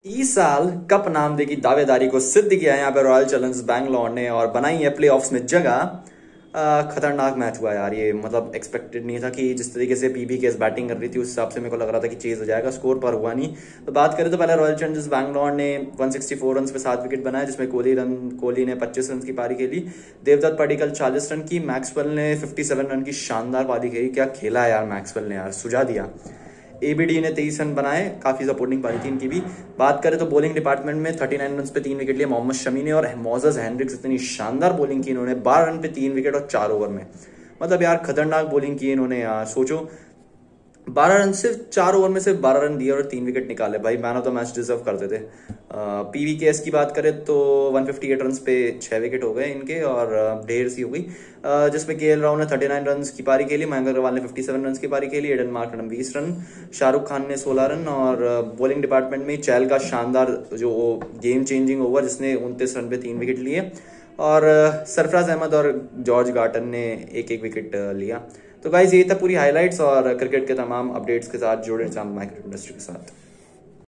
इस साल कप नाम की दावेदारी को सिद्ध किया है यहाँ पे रॉयल चैलेंजर्स बैंगलोर ने और बनाई है प्लेऑफ्स में जगह। खतरनाक मैच हुआ यार ये, मतलब एक्सपेक्टेड नहीं था कि जिस तरीके से पीबी केस बैटिंग कर रही थी उस हिसाब से मेरे को लग रहा था कि चेज हो जाएगा, स्कोर पर हुआ नहीं। तो बात करें तो पहले रॉयल चैलेंजर्स बैंगलोर ने 164 रन पे 7 विकेट बनाए, जिसमें कोहली ने 25 रन की पारी खेली, देवदत्त पडिक्कल 40 रन की, मैक्सवेल ने 57 रन की शानदार पारी खेली। क्या खेला है यार मैक्सवेल ने, यार सुझा दिया। एबीडी ने 23 रन बनाए, काफी सपोर्टिंग पारी थी इनकी भी। बात करें तो बॉलिंग डिपार्टमेंट में 39 रन पे 3 विकेट लिए मोहम्मद शमी ने, और मोजेस हेनरिक्स इतनी शानदार बॉलिंग की इन्होंने, 12 रन पे 3 विकेट और 4 ओवर में। मतलब यार खतरनाक बॉलिंग की इन्होंने यार, सोचो 12 रन, सिर्फ 4 ओवर में सिर्फ 12 रन दिए और 3 विकेट निकाले। भाई man of the match deserve करते थे। पीवीकेएस की बात करें तो 158 रन पे 6 विकेट हो गए इनके, और ढेर सी हो गई, जिसमें केएल राहुल ने 39 रन की पारी खेली, मयंक अग्रवाल ने 57 रन की पारी खेली, Aiden Markram 20 run, Shahrukh Khan ने 16 रन। और बॉलिंग डिपार्टमेंट में चहल का शानदार जो गेम चेंजिंग ओवर, जिसने 29 रन पे 3 विकेट लिए, और सरफराज अहमद और जॉर्ज गार्टन ने एक एक विकेट लिया। तो गाइज यही था पूरी हाइलाइट्स, और क्रिकेट के तमाम अपडेट्स के साथ जुड़े क्रिकेट इंडस्ट्री के साथ।